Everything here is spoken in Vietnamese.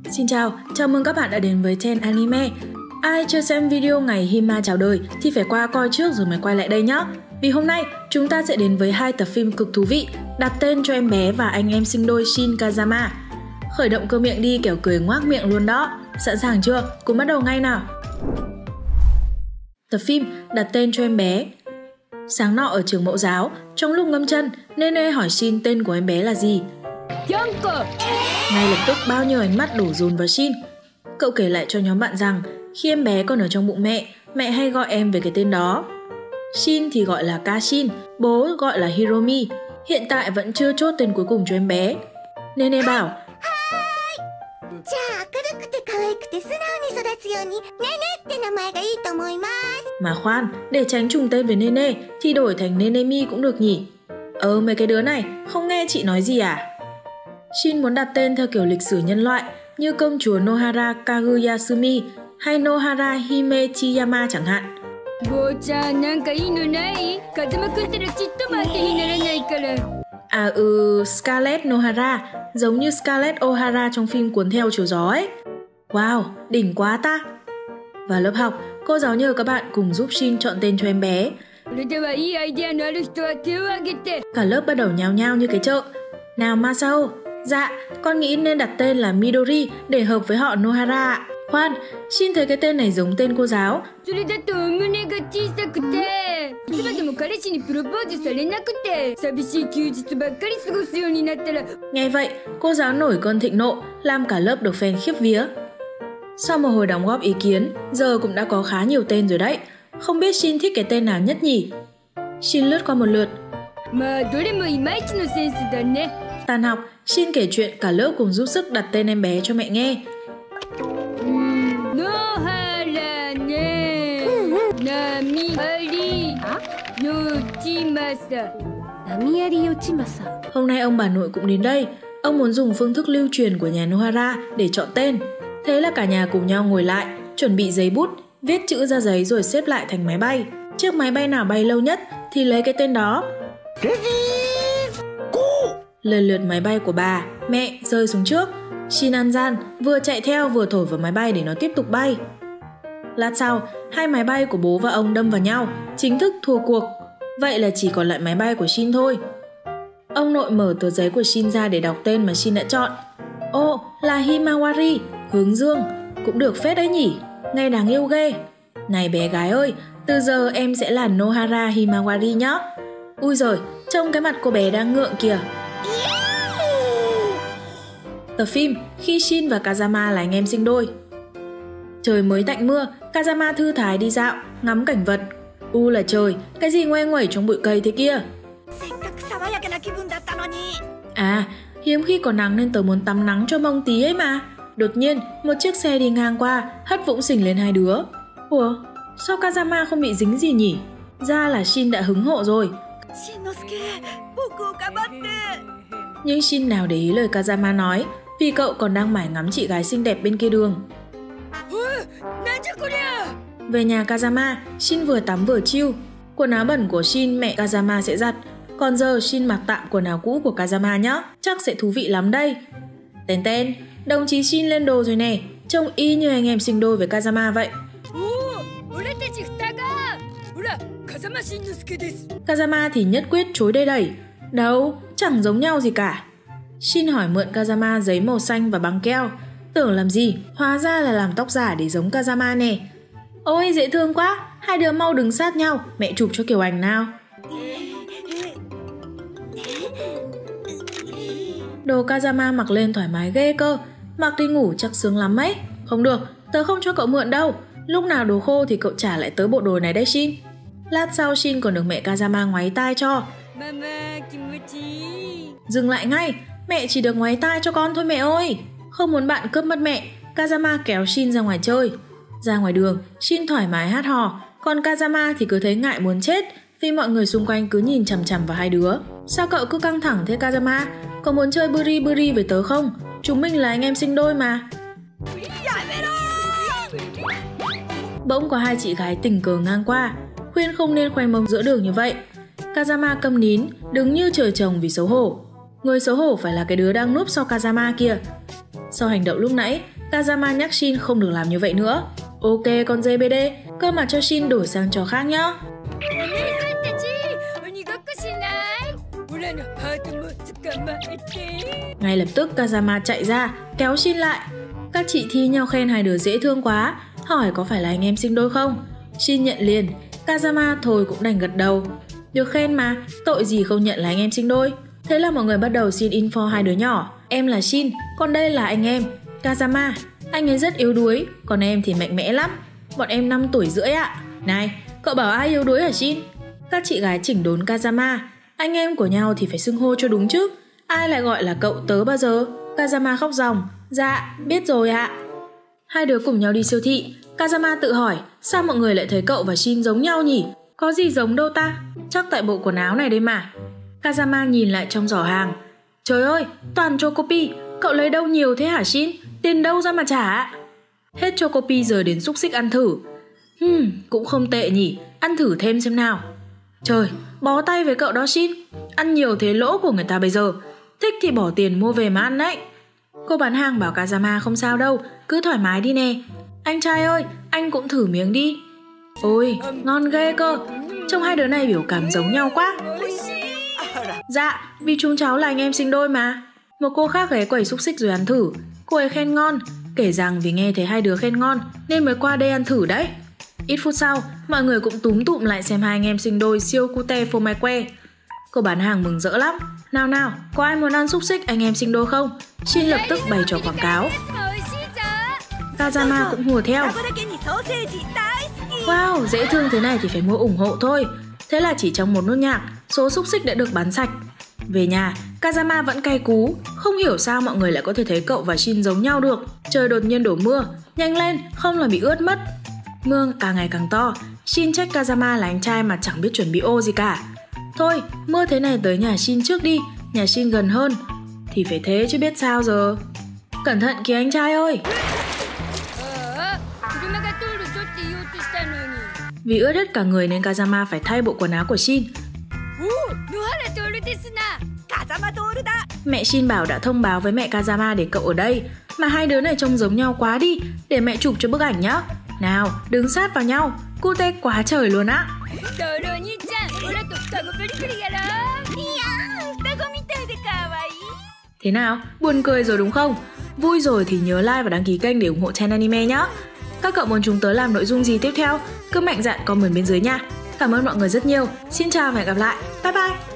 Xin chào, chào mừng các bạn đã đến với Ten Anime. Ai chưa xem video ngày Hima chào đời thì phải qua coi trước rồi mới quay lại đây nhé. Vì hôm nay chúng ta sẽ đến với 2 tập phim cực thú vị, đặt tên cho em bé và anh em sinh đôi Shin Kazama. Khởi động cơ miệng đi kẻo cười ngoác miệng luôn đó. Sẵn sàng chưa? Cùng bắt đầu ngay nào. Tập phim đặt tên cho em bé. Sáng nọ ở trường mẫu giáo, trong lúc ngâm chân, Nene hỏi Shin tên của em bé là gì. Ngay lập tức bao nhiêu ánh mắt đổ dồn vào Shin. Cậu kể lại cho nhóm bạn rằng khi em bé còn ở trong bụng mẹ hay gọi em về cái tên đó. Shin thì gọi là Kashin, bố gọi là Hiromi. Hiện tại vẫn chưa chốt tên cuối cùng cho em bé. Nene bảo: Mà khoan, để tránh trùng tên với Nene thì đổi thành Nenemi cũng được nhỉ. Mấy cái đứa này không nghe chị nói gì à? Shin muốn đặt tên theo kiểu lịch sử nhân loại như công chúa Nohara Kaguyasumi hay Nohara Hime Chiyama chẳng hạn. Scarlett Nohara, giống như Scarlett O'Hara trong phim Cuốn theo chiều gió ấy. Wow, đỉnh quá ta! Vào lớp học, cô giáo nhờ các bạn cùng giúp Shin chọn tên cho em bé. Cả lớp bắt đầu nhao nhao như cái chợ. Nào Masao, dạ, con nghĩ nên đặt tên là Midori để hợp với họ Nohara. Khoan, Shin thấy cái tên này giống tên cô giáo. Nghe vậy, cô giáo nổi cơn thịnh nộ, làm cả lớp được phen khiếp vía. Sau một hồi đóng góp ý kiến, giờ cũng đã có khá nhiều tên rồi đấy. Không biết Shin thích cái tên nào nhất nhỉ? Shin lướt qua một lượt. Tan học, Shin kể chuyện cả lớp cùng giúp sức đặt tên em bé cho mẹ nghe. Hôm nay ông bà nội cũng đến đây. Ông muốn dùng phương thức lưu truyền của nhà Nohara để chọn tên. Thế là cả nhà cùng nhau ngồi lại, chuẩn bị giấy bút, viết chữ ra giấy rồi xếp lại thành máy bay. Chiếc máy bay nào bay lâu nhất thì lấy cái tên đó. Lần lượt máy bay của bà, mẹ rơi xuống trước. Shin ăn gian, vừa chạy theo vừa thổi vào máy bay để nó tiếp tục bay. Lát sau, hai máy bay của bố và ông đâm vào nhau, chính thức thua cuộc. Vậy là chỉ còn lại máy bay của Shin thôi. Ông nội mở tờ giấy của Shin ra để đọc tên mà Shin đã chọn. Là Himawari, hướng dương. Cũng được phết đấy nhỉ, nghe đáng yêu ghê. Này bé gái ơi, từ giờ em sẽ là Nohara Himawari nhá. Ui giời, trông cái mặt cô bé đang ngượng kìa. Tập phim khi Shin và Kazama là anh em sinh đôi. Trời mới tạnh mưa, Kazama thư thái đi dạo, ngắm cảnh vật. Là trời, cái gì ngoe nguẩy trong bụi cây thế kia? Hiếm khi có nắng nên tớ muốn tắm nắng cho mông tí ấy mà. Đột nhiên, một chiếc xe đi ngang qua, hất vũng sình lên hai đứa. Ủa, sao Kazama không bị dính gì nhỉ? Ra là Shin đã hứng hộ rồi. Nhưng Shin nào để ý lời Kazama nói, vì cậu còn đang mải ngắm chị gái xinh đẹp bên kia đường. Về nhà Kazama, Shin vừa tắm vừa chill. Quần áo bẩn của Shin mẹ Kazama sẽ giặt. Còn giờ Shin mặc tạm quần áo cũ của Kazama nhé, chắc sẽ thú vị lắm đây. Tên, đồng chí Shin lên đồ rồi nè, trông y như anh em sinh đôi với Kazama vậy. Kazama thì nhất quyết chối đây đẩy. Đâu, chẳng giống nhau gì cả. Shin hỏi mượn Kazama giấy màu xanh và băng keo. Tưởng làm gì, hóa ra là làm tóc giả để giống Kazama nè. Ôi dễ thương quá, hai đứa mau đứng sát nhau, mẹ chụp cho kiểu ảnh nào. Đồ Kazama mặc lên thoải mái ghê cơ, mặc đi ngủ chắc sướng lắm ấy. Không được, tớ không cho cậu mượn đâu. Lúc nào đồ khô thì cậu trả lại tớ bộ đồ này đấy Shin. Lát sau Shin còn được mẹ Kazama ngoáy tai cho. Dừng lại ngay, mẹ chỉ được ngoáy tai cho con thôi mẹ ơi. Không muốn bạn cướp mất mẹ, Kazama kéo Shin ra ngoài chơi. Ra ngoài đường, Shin thoải mái hát hò, còn Kazama thì cứ thấy ngại muốn chết vì mọi người xung quanh cứ nhìn chằm chằm vào hai đứa. Sao cậu cứ căng thẳng thế Kazama? Có muốn chơi buri buri với tớ không? Chúng mình là anh em sinh đôi mà. Bỗng có hai chị gái tình cờ ngang qua, khuyên không nên khoe mông giữa đường như vậy. Kazama câm nín, đứng như trời trồng vì xấu hổ. Người xấu hổ phải là cái đứa đang núp sau Kazama kia. Sau hành động lúc nãy, Kazama nhắc Shin không được làm như vậy nữa. Ok con JBD, cơ mà cho Shin đổi sang trò khác nhá. Ngay lập tức Kazama chạy ra, kéo Shin lại. Các chị thi nhau khen hai đứa dễ thương quá, hỏi có phải là anh em sinh đôi không? Shin nhận liền, Kazama thôi cũng đành gật đầu. Được khen mà, tội gì không nhận là anh em sinh đôi. Thế là mọi người bắt đầu xin info hai đứa nhỏ. Em là Shin, còn đây là anh em, Kazama. Anh ấy rất yếu đuối, còn em thì mạnh mẽ lắm. Bọn em 5 tuổi rưỡi ạ. Này, cậu bảo ai yếu đuối hả Shin? Các chị gái chỉnh đốn Kazama. Anh em của nhau thì phải xưng hô cho đúng chứ. Ai lại gọi là cậu tớ bao giờ? Kazama khóc ròng. Dạ, biết rồi ạ. Hai đứa cùng nhau đi siêu thị. Kazama tự hỏi, sao mọi người lại thấy cậu và Shin giống nhau nhỉ? Có gì giống đâu ta? Chắc tại bộ quần áo này đây mà. Kazama nhìn lại trong giỏ hàng. Trời ơi, toàn Chocopi. Cậu lấy đâu nhiều thế hả Shin? Tiền đâu ra mà trả? Hết Chocopi giờ đến xúc xích ăn thử. Cũng không tệ nhỉ. Ăn thử thêm xem nào. Trời, bó tay với cậu đó Shin. Ăn nhiều thế lỗ của người ta bây giờ. Thích thì bỏ tiền mua về mà ăn đấy. Cô bán hàng bảo Kazama không sao đâu, cứ thoải mái đi nè. Anh trai ơi, anh cũng thử miếng đi. Ôi, ngon ghê cơ. Trông hai đứa này biểu cảm giống nhau quá. Dạ, vì chúng cháu là anh em sinh đôi mà. Một cô khác ghé quầy xúc xích rồi ăn thử. Cô ấy khen ngon, kể rằng vì nghe thấy hai đứa khen ngon nên mới qua đây ăn thử đấy. Ít phút sau, mọi người cũng túm tụm lại xem hai anh em sinh đôi siêu cute phô mai que. Cô bán hàng mừng rỡ lắm. Nào, có ai muốn ăn xúc xích anh em sinh đôi không? Shin lập tức bày trò quảng cáo. Kazama cũng hùa theo. Wow, dễ thương thế này thì phải mua ủng hộ thôi. Thế là chỉ trong một nốt nhạc, số xúc xích đã được bán sạch. Về nhà, Kazama vẫn cay cú. Không hiểu sao mọi người lại có thể thấy cậu và Shin giống nhau được. Trời đột nhiên đổ mưa, nhanh lên, không là bị ướt mất. Mưa càng ngày càng to. Shin trách Kazama là anh trai mà chẳng biết chuẩn bị ô gì cả. Thôi, mưa thế này tới nhà Shin trước đi, nhà Shin gần hơn. Thì phải thế chứ biết sao giờ. Cẩn thận kìa anh trai ơi. Vì ướt hết cả người nên Kazama phải thay bộ quần áo của Shin. Mẹ Shin bảo đã thông báo với mẹ Kazama để cậu ở đây. Mà hai đứa này trông giống nhau quá đi. Để mẹ chụp cho bức ảnh nhá. Nào, đứng sát vào nhau. Cute quá trời luôn á. Thế nào? Buồn cười rồi đúng không? Vui rồi thì nhớ like và đăng ký kênh để ủng hộ Ten Anime nhé. Các cậu muốn chúng tớ làm nội dung gì tiếp theo? Cứ mạnh dạn comment bên dưới nha. Cảm ơn mọi người rất nhiều. Xin chào và hẹn gặp lại. Bye bye!